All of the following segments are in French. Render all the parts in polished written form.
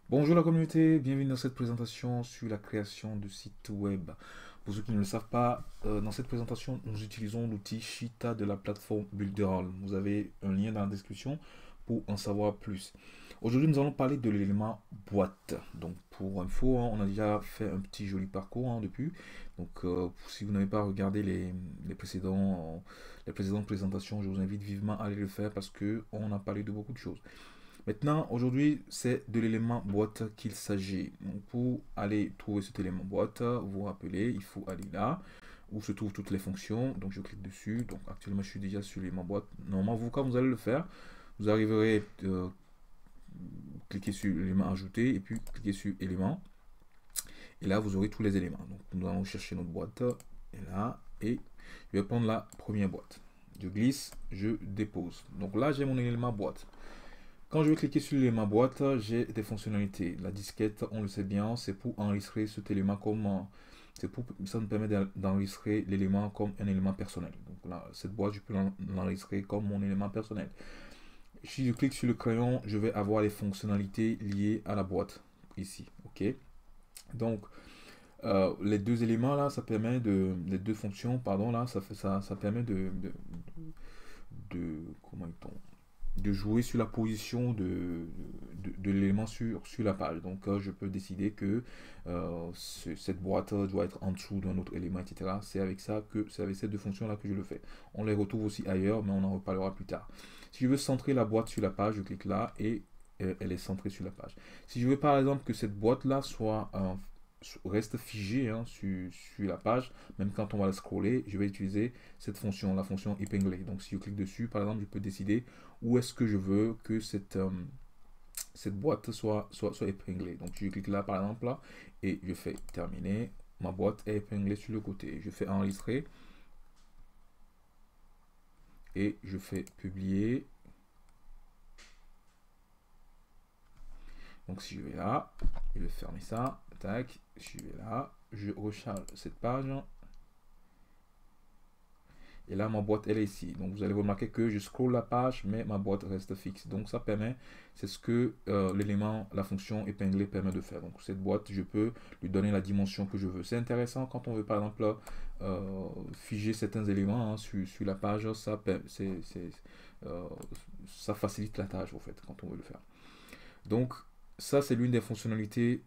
Bonjour la communauté, bienvenue dans cette présentation sur la création de sites web. Pour ceux qui ne le savent pas, dans cette présentation, nous utilisons l'outil Shita de la plateforme Builderall. Vous avez un lien dans la description pour en savoir plus. Aujourd'hui, nous allons parler de l'élément boîte. Donc, pour info, on a déjà fait un petit joli parcours depuis. Donc, si vous n'avez pas regardé les précédentes présentations, je vous invite vivement à aller le faire parce que on a parlé de beaucoup de choses. Maintenant, aujourd'hui, c'est de l'élément boîte qu'il s'agit. Donc, pour aller trouver cet élément boîte, vous vous rappelez, il faut aller là où se trouvent toutes les fonctions. Donc, je clique dessus. Donc, actuellement, je suis déjà sur l'élément boîte. Normalement, vous, quand vous allez le faire, vous arriverez à cliquer sur l'élément ajouté et puis cliquer sur élément. Et là, vous aurez tous les éléments. Donc, nous allons chercher notre boîte. Et là, et je vais prendre la première boîte. Je glisse, je dépose. Donc là, j'ai mon élément boîte. Quand je vais cliquer sur l'élément boîte, j'ai des fonctionnalités. La disquette, on le sait bien, c'est pour enregistrer cet élément comme ça nous permet d'enregistrer l'élément comme un élément personnel. Donc là, cette boîte, je peux l'enregistrer comme mon élément personnel. Si je clique sur le crayon, je vais avoir les fonctionnalités liées à la boîte ici. Ok. Donc les deux éléments là, ça permet les deux fonctions, pardon là, ça permet comment de jouer sur la position de l'élément sur la page. Donc je peux décider que cette boîte doit être en dessous d'un autre élément, etc. C'est avec ces deux fonctions-là que je le fais. On les retrouve aussi ailleurs, mais on en reparlera plus tard. Si je veux centrer la boîte sur la page, je clique là et elle est centrée sur la page. Si je veux par exemple que cette boîte-là reste figée sur la page, même quand on va la scroller, je vais utiliser cette fonction, la fonction épingler. Donc si je clique dessus, par exemple, je peux décider où est-ce que je veux que cette boîte soit épinglée. Donc je clique là, par exemple, là, et je fais terminer. Ma boîte est épinglée sur le côté. Je fais enregistrer et je fais publier. Donc si je vais là, je vais fermer ça, tac, je vais là, je recharge cette page. Et là, ma boîte, elle est ici. Donc, vous allez remarquer que je scrolle la page, mais ma boîte reste fixe. Donc, ça permet, c'est ce que la fonction épingler permet de faire. Donc, cette boîte, je peux lui donner la dimension que je veux. C'est intéressant quand on veut, par exemple, figer certains éléments sur la page. Euh, ça facilite la tâche, en fait, quand on veut le faire. Donc, ça, c'est l'une des fonctionnalités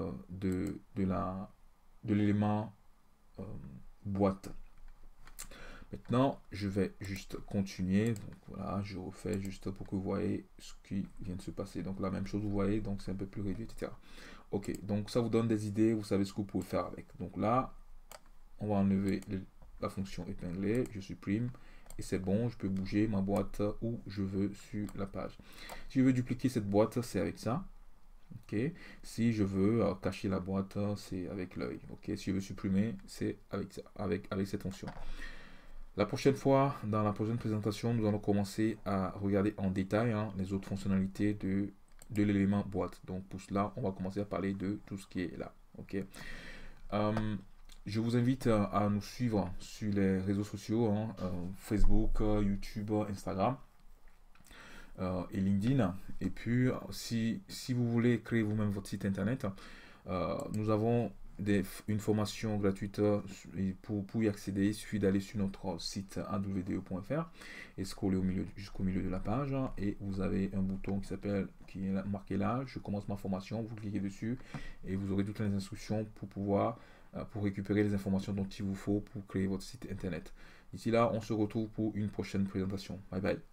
de l'élément euh, boîte. Maintenant, je vais juste continuer. Donc voilà, je refais juste pour que vous voyez ce qui vient de se passer. Donc la même chose, vous voyez, donc c'est un peu plus réduit, etc. Ok, donc ça vous donne des idées, vous savez ce que vous pouvez faire avec. Donc là, on va enlever la fonction épingler, je supprime, et c'est bon, je peux bouger ma boîte où je veux sur la page. Si je veux dupliquer cette boîte, c'est avec ça. Ok, si je veux cacher la boîte, c'est avec l'œil. Ok, si je veux supprimer, c'est avec cette fonction. La prochaine fois, dans la prochaine présentation, nous allons commencer à regarder en détail les autres fonctionnalités de l'élément boîte. Donc pour cela, on va commencer à parler de tout ce qui est là. Ok. Je vous invite à nous suivre sur les réseaux sociaux, Facebook, YouTube, Instagram et LinkedIn. Et puis, si vous voulez créer vous-même votre site internet, nous avons une formation gratuite et pour y accéder, il suffit d'aller sur notre site awdo.fr et scroller jusqu'au milieu de la page et vous avez un bouton qui est marqué là, je commence ma formation, vous cliquez dessus et vous aurez toutes les instructions pour récupérer les informations dont il vous faut pour créer votre site internet. D'ici là, on se retrouve pour une prochaine présentation. Bye bye.